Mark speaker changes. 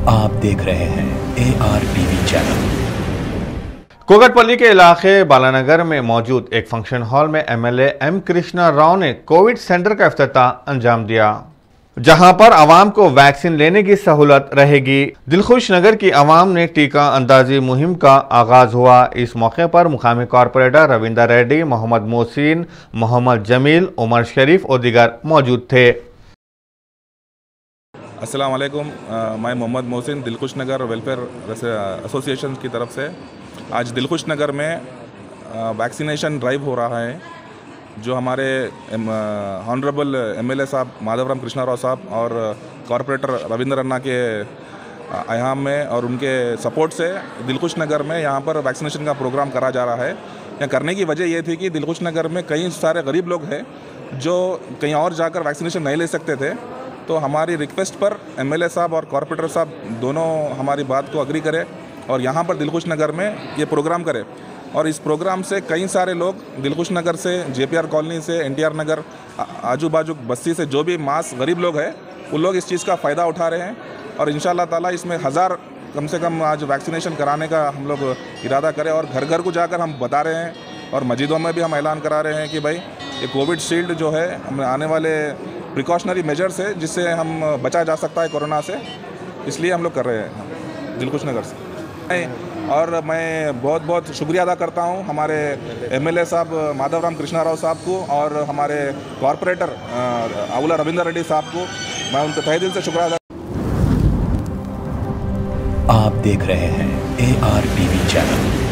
Speaker 1: आप देख रहे हैं ARTV चैनल।
Speaker 2: कुकटपल्ली के इलाके बालानगर में मौजूद एक फंक्शन हॉल में MLA M कृष्णा राव ने कोविड सेंटर का इफ्तिताह अंजाम दिया, जहां पर आवाम को वैक्सीन लेने की सहूलत रहेगी। दिलखुश नगर की आवाम ने टीका अंदाजी मुहिम का आगाज हुआ। इस मौके पर मुकामी कॉरपोरेटर रविंदर रेड्डी, मोहम्मद मोहसिन, मोहम्मद जमील, उमर शरीफ और दीगर मौजूद थे।
Speaker 3: अस्सलाम वालेकुम, मैं मोहम्मद मोहसिन दिलखुश नगर वेलफेयर एसोसिएशन की तरफ से आज दिलखुश नगर में वैक्सीनेशन ड्राइव हो रहा है, जो हमारे ऑनरेबल MLA साहब माधवराम कृष्णा राव साहब और कॉरपोरेटर रविंद्र अन्ना के अहम में और उनके सपोर्ट से दिलखुश नगर में यहाँ पर वैक्सीनेशन का प्रोग्राम करा जा रहा है। यहाँ करने की वजह ये थी कि दिलखुश नगर में कई सारे गरीब लोग हैं जो कहीं और जाकर वैक्सीनेशन नहीं ले सकते थे, तो हमारी रिक्वेस्ट पर MLA साहब और कॉरपोरेटर साहब दोनों हमारी बात को अग्री करें और यहाँ पर दिलखुश नगर में ये प्रोग्राम करें। और इस प्रोग्राम से कई सारे लोग दिलखुश नगर से, JPR कॉलोनी से, NTR नगर, आजू बाजू बस्ती से जो भी मास गरीब लोग हैं वो लोग इस चीज़ का फ़ायदा उठा रहे हैं। और इंशाल्लाह ताला इसमें 1000 कम से कम आज वैक्सीनेशन कराने का हम लोग इरादा करें और घर घर को जाकर हम बता रहे हैं और मस्जिदों में भी हम ऐलान करा रहे हैं कि भाई ये कोविड शील्ड जो है हम आने वाले प्रिकॉशनरी मेजर्स है जिससे हम बचा जा सकता है कोरोना से, इसलिए हम लोग कर रहे हैं दिलखुश नगर से। और मैं बहुत बहुत शुक्रिया अदा करता हूं हमारे MLA साहब माधवराम कृष्णा राव साहब को और हमारे कॉरपोरेटर आउला रविंदर रेड्डी साहब को, मैं उनके तहे दिल से शुक्रिया अदा।
Speaker 1: आप देख रहे हैं ARTV चैनल।